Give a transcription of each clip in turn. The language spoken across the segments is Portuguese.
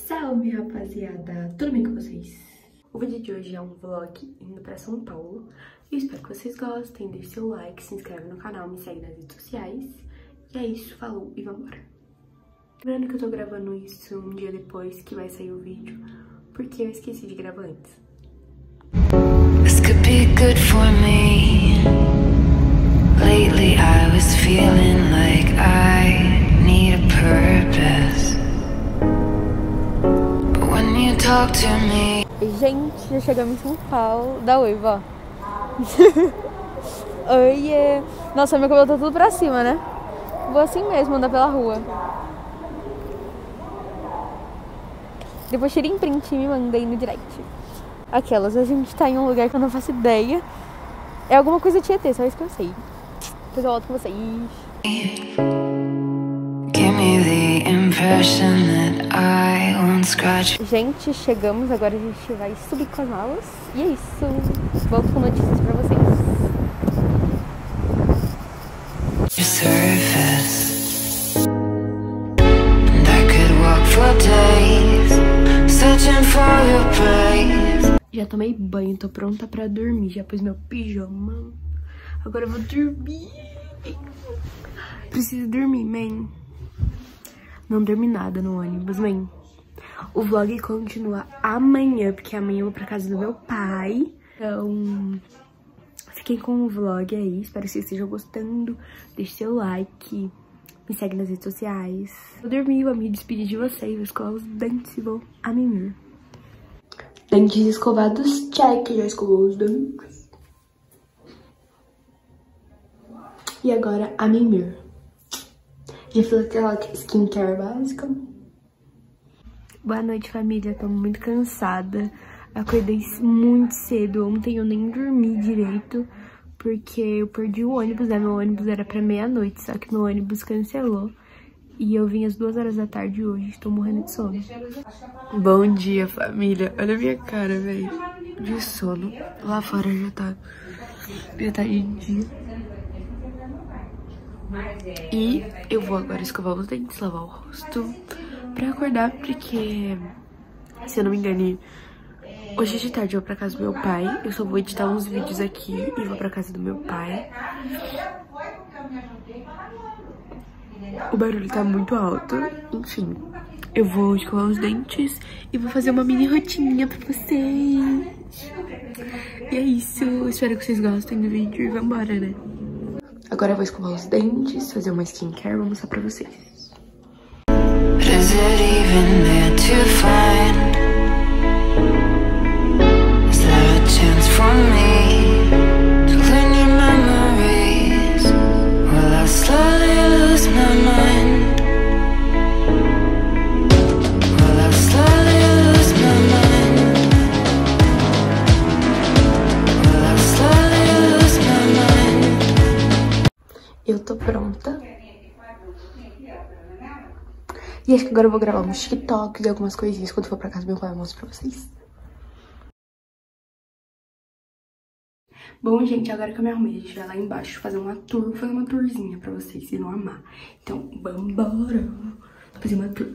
Salve, rapaziada! Tudo bem com vocês? O vídeo de hoje é um vlog indo pra São Paulo. Eu espero que vocês gostem, deixe seu like, se inscreve no canal, me segue nas redes sociais. E é isso, falou e vambora! Lembrando que eu tô gravando isso um dia depois que vai sair o vídeo, porque eu esqueci de gravar antes. This could be good for me. Lately I was feeling like I need a purpose. But when you talk to me. Gente, já chegamos em São Paulo. Dá oi, vó. Oiê. Nossa, meu cabelo tá tudo pra cima, né? Vou assim mesmo, andar pela rua. Depois tirei em print e me mandei no direct. Aquelas, a gente tá em um lugar que eu não faço ideia. É alguma coisa Tietê, só isso que eu sei. Depois eu volto com vocês. Give me the impression that I won't scratch. Gente, chegamos, agora a gente vai subir com as malas. E é isso. Volto com notícias pra vocês. Your surface. And I could walk for days, searching for your praise. Já tomei banho, tô pronta pra dormir. Já pus meu pijama. Agora eu vou dormir. Preciso dormir, man. Não dormi nada no ônibus, man. O vlog continua amanhã, porque amanhã eu vou pra casa do meu pai. Então, fiquem com o vlog aí. Espero que vocês estejam gostando. Deixe seu like. Me segue nas redes sociais. Vou dormir, vou me despedir de vocês. Vou escovar os dentes e vou a mimir. Dentes escovados, check. Já escovou os dentes. E agora a mimir. Já fiz aquela skincare básica. Boa noite, família. Tô muito cansada. Acordei muito cedo. Ontem eu nem dormi direito, porque eu perdi o ônibus, né? Meu ônibus era pra meia-noite, só que meu ônibus cancelou. E eu vim às 2 horas da tarde hoje. Estou morrendo de sono. Bom dia, família. Olha a minha cara, velho. De sono. Lá fora já tá de dia. E eu vou agora escovar os dentes, lavar o rosto pra acordar, porque, se eu não me engano, hoje de tarde eu vou pra casa do meu pai. Eu só vou editar uns vídeos aqui e vou pra casa do meu pai. O barulho tá muito alto. Enfim, eu vou escovar os dentes e vou fazer uma mini rotininha pra vocês. E é isso, espero que vocês gostem do vídeo e vambora, né? Agora eu vou escovar os dentes, fazer uma skincare, vou mostrar pra vocês. Is it even there to find? Is there a chance for me to clean your memories? Will I slowly lose my mind? Will I slowly lose my mind? Will I slowly lose my mind? Eu tô pronta. E acho que agora eu vou gravar uns TikToks e algumas coisinhas quando for pra casa do meu pai, eu mostro pra vocês. Bom, gente, agora que eu me arrumei, a gente vai lá embaixo fazer uma tour. Vou fazer uma tourzinha pra vocês, se não amar. Então, vambora fazer uma tour.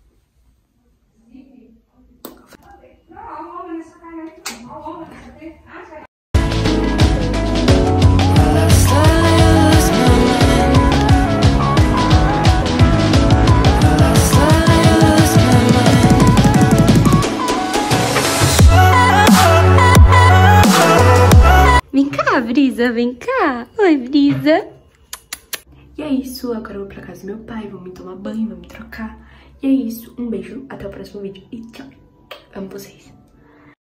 Vem cá, Brisa, vem cá. Oi, Brisa. E é isso, agora eu vou pra casa do meu pai, vou me tomar banho, vou me trocar. E é isso, um beijo, até o próximo vídeo e tchau. Amo vocês.